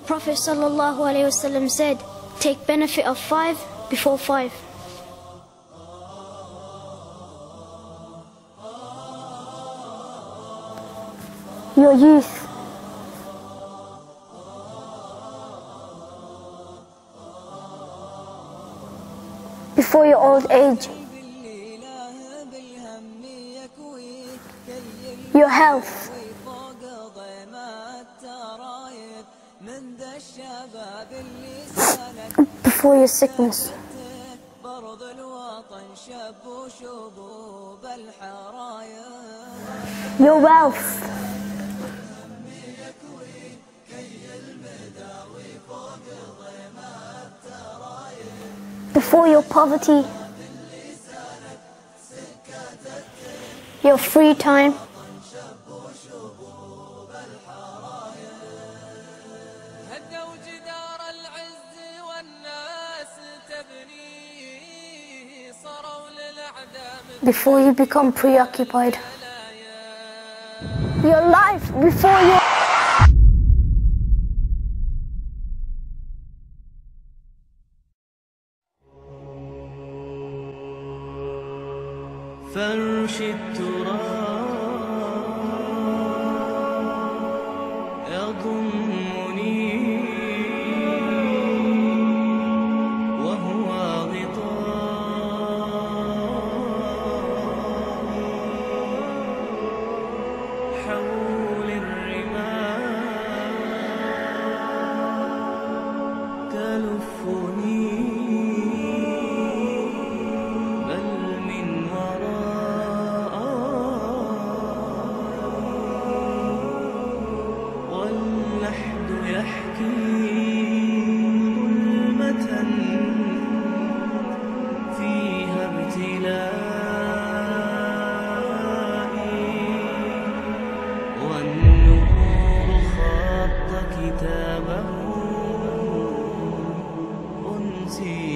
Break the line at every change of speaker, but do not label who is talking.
Prophet ﷺ said, take benefit of 5 before 5. Your youth. Before your old age. Your health. Before your sickness. Your wealth. Before your poverty. Your free time. Before you become preoccupied. Your life before your...
فرش التراب يضمني وهو غطاء حول الرمال تلفني كتابه أنسي